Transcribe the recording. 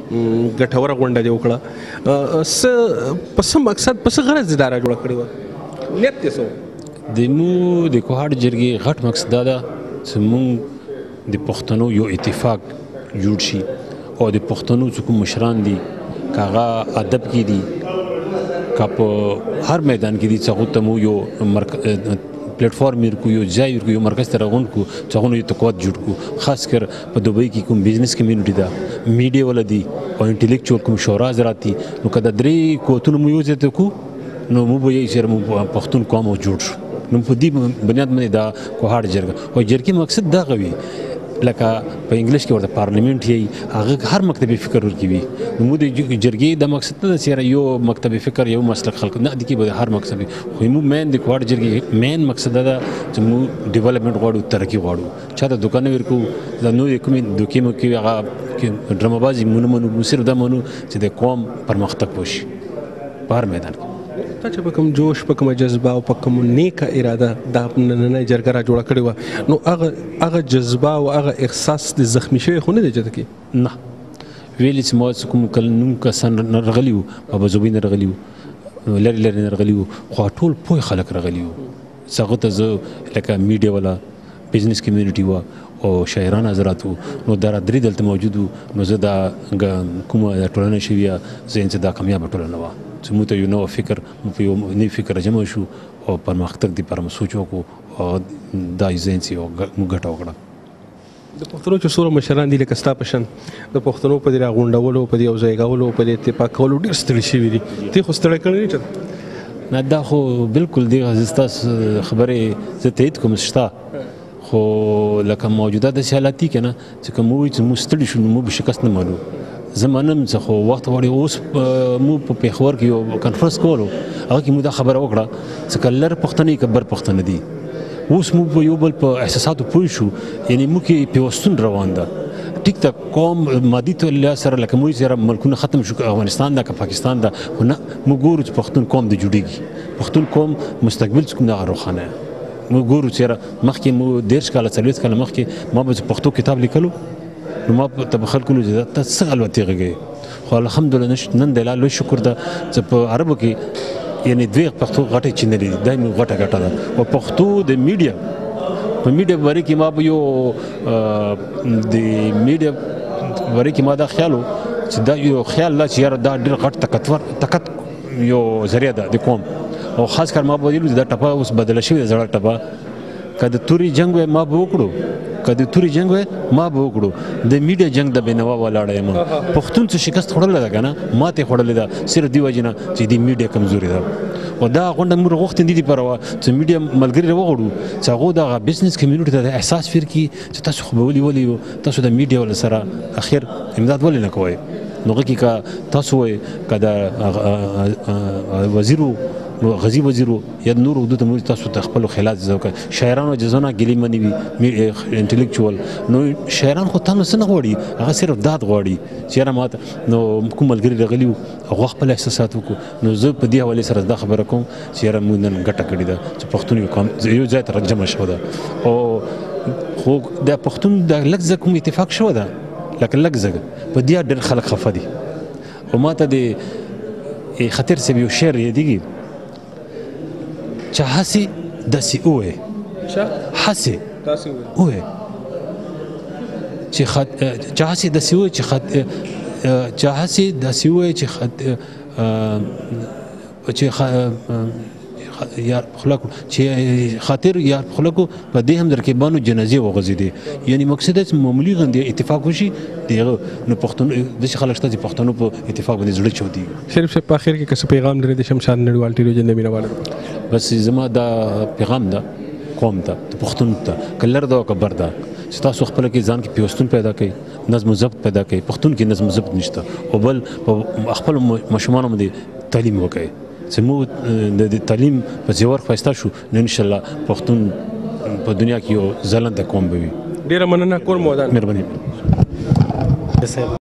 ګټوره غونډه دې وکړه څه په څه مقصد په څه غرض اداره جوړه کړې وه نیت دې څه و د کوهاټ جرګې غټ مقصد دا ده چې موږ د پښتنو یو اتفاق جوړ شي او د پښتنو چې کوم مشران دي که هغه ادب کې دي که په هر میدان کې دي چې هغو ته مو یو پلیټفارم ورکو یو ځای ورکو یو مرکز ته راغونډ کړو چې هغو یو قوت جوړ کړو خاص کر په دوبۍ کې کوم بزنس کمیونټي ده میډیا والا دي او انټلیکچوال کوم شورا حضرات دي نو که دا درې قوتونه مو یو ځای ته کړو نو موږ به یې سره پښتون قوم جوړ شو نو په دې بنیاد باندې دا کوهاټ جرګه او جرګې مقصد دغه وي لکه په انګلیش کې ورته پارلیمنت یې هغه هر مکتبي فکر ورکوي نو موږ د جرګې د مقصد نه چې یو مکتبي فکر یو مسلک خلق نه دي کې به هر مقصد خو موږ مین د کوهاټ جرګې مین مقصد دا چې موږ ډیولپمنٹ غواړو ترقي غواړو چا ته دکان ورکو دا نو کومې دوکې مو کې هغه ډرامابازي مونږ صرف دا مونږ چې د قوم پرمختګ وشي په هر میدان کې تا چې په کوم جوش په کومه جذبه او په کوم نیکه اراده دا نننۍ جرګه را جوړه کړې وه نو هغه جذبه او هغه احساس د زخمي شوی خو نه دی جده کې نه ویلې چې ما کوم نوم کسان راغلي وو بابا زوبین راغلي وو لرې لرې نه راغلي وو خو ټول پوه خلک راغلي وو هغو ته زه لکه میډیا والا بزنس کمیونټي وه او شاعران حضرات وو نو دا درې دلته موجود وو نو زه دا کومه ټولنه شوې وه زه چې دا کامیابه ټولنه وه چې موږ ته یو نوی فکر په یو نوی فکر جمع شو او پرمختګ دپاره مو سوچ وکړو او دا ذهن چې موږ ګټه وکړه د پښتنو چې څومره مشران دي لکه ستا په شان د پښتنو په دې راغونډولو په دې یو ځای کولو په دې اتفاق کولو ډېر ستړي شوي دي ته خو ستړی کړی نه نه دا خو بالکل دغه ستاسو خبرې زه تایید کوم شته خو لکه موجوده داسې حالات دي که نه چې که موږ وایو چې موږ ستړي شو نو موږ به شکست نه مانو زه منم چې خو وخت غواړي اوس موږ په پېښور کې یو کنفرنس کولو هغه کې موږ دا خبره وکړه چې که لر پښتنه که بر پښتنه دي اوس موږ په یو بل په احساساتو پوه شو یعنی موږ کې پیوستون روان ده ټیک ته قوم مادي تولیا سره لکه موږ سره ملکونه ختم شو افغانستان ده که پاکستان ده خو نه موږ ګورو چې پښتون قوم د جوړېږي پښتون قوم مستقبل چې کوم دغه روښانه موږ ګورو چې مخکې موږ 10 کاله 40 کاله مخکې ما به پښتو کتاب لیکلو نو ما ته به خلکو ویل چې ته څه الوتې غږې خو الحمدلله نن د الله لوی شکر ده چې په عربو کې یعنی دوی پښتو غټې چینلې دي دا مې غټه ګټه ده او پښتو د میډیا په میډیا باره کې ما به یو د میډیا باره کې ما دا خیال و چې دا یو خیال لا چې یاره دا ډېر غټ طاقت یو ذریعه ده د قوم او خاص کر ما به ویلو دا ټپه اوس بدله شوې ده زړه ټپه که د تورې جنګ وی ما به وکړو که د تورې جنګ وی ما به وکړو د میډیا جنګ د بینوا ولاړه یم پښتون څه شکست خوړلی ده که نه ماتې خوړلې ده صرف دې وجې نه چې د میډیا کمزوري ده او دا غونډه موږ غوښتې دې دپاره وه چې میډیا ملګري راوغواړو چې هغو دغه بزنس کمیونټي ته د احساس ورکړي چې تاسو خو به ولې یو تاسو د میډیا ول سره اخر امداد ولې نه کوئ نو هغه کې که تاسو وایئ که د وزیر نو غزي وزیرو یا نور حدود ته موږ تاسو ته خپل خیالات زده وکړئ شاعرانو جزونه ګیلې منې وي انټلیکچوال نو شاعران خو تاسو څه نه غواړي هغه صرف داد غواړي چې یاره ماته نو کوم ملګري راغلي وو هغه خپل احساسات وکړو نو زه په دې حوالې سره دا خبره کوم چې یاره موږ نن ګټه کړې ده چې پښتون یو ځای ته جمع شوی ده او خو د پښتون د لږ ځای کوم اتفاق شوی ده لکه لږ ځای په دې ډېر خلک خفه دي او ماته د خطر صاحب یو شعر یادېږي چې هسې داسې ووایې هسې ووایې چې هسې داسې ووایې چې هسې داسې ووایې چې یار خلکو چې خاطر یار خلکو په دې هم درکېبانو جنازې وغځېدې یعنی مقصد چې معمولي غوندې اتفاق وشي دغه نو پښتون داسې خلک شته چې پښتنو په اتفاق باندې زړه چودېږي شریف صاحب په اخر کې که څه پیغام لري د شمشاد نړیوال ټلویزیون د مینوالو بس زما دا پیغام ده قوم ته د پښتون ته که لر ده او که بر ده چې تاسو خپله کې ځان کې پیوستون پیدا کړئ نظم و ضبط پیدا کړئ پښتون کې نظم و ضبط نشته او بل په خپلو ماشومانو باندې تعلیم وکړئ چې موږ د تعلیم په زیور ښایسته شو نو انشاءالله پښتون په دنیا کې یو ځلانده قوم به وي ډېره مننه کور مو ودان مهرباني